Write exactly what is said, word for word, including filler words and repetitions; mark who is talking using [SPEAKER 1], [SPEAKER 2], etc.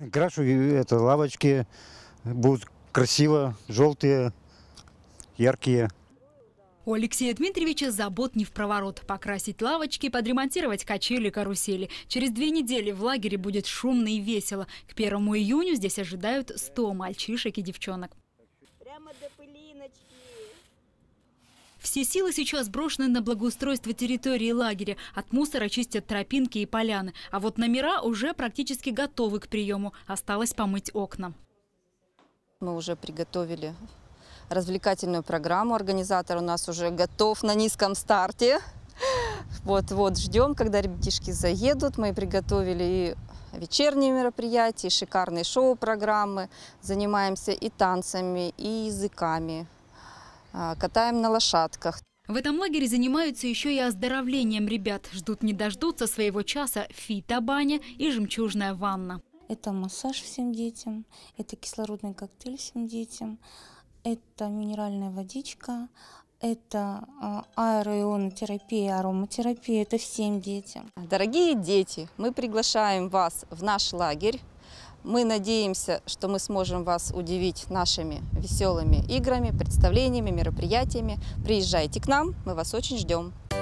[SPEAKER 1] Крашу это лавочки, будут красиво, желтые, яркие.
[SPEAKER 2] У Алексея Дмитриевича забот не в проворот. Покрасить лавочки, подремонтировать качели, карусели. Через две недели в лагере будет шумно и весело. К первому июню здесь ожидают сто мальчишек и девчонок.
[SPEAKER 3] Прямо до пылиночки.
[SPEAKER 2] Все силы сейчас брошены на благоустройство территории лагеря. От мусора чистят тропинки и поляны. А вот номера уже практически готовы к приему. Осталось помыть окна.
[SPEAKER 4] Мы уже приготовили развлекательную программу. Организатор у нас уже готов на низком старте. Вот-вот ждем, когда ребятишки заедут. Мы приготовили и вечерние мероприятия, и шикарные шоу-программы. Занимаемся и танцами, и языками. Катаем на лошадках.
[SPEAKER 2] В этом лагере занимаются еще и оздоровлением ребят. Ждут не дождутся своего часа фитобаня и жемчужная ванна.
[SPEAKER 5] Это массаж всем детям, это кислородный коктейль всем детям, это минеральная водичка, это аэроионотерапия, ароматерапия, это всем детям.
[SPEAKER 4] Дорогие дети, мы приглашаем вас в наш лагерь. Мы надеемся, что мы сможем вас удивить нашими веселыми играми, представлениями, мероприятиями. Приезжайте к нам, мы вас очень ждем.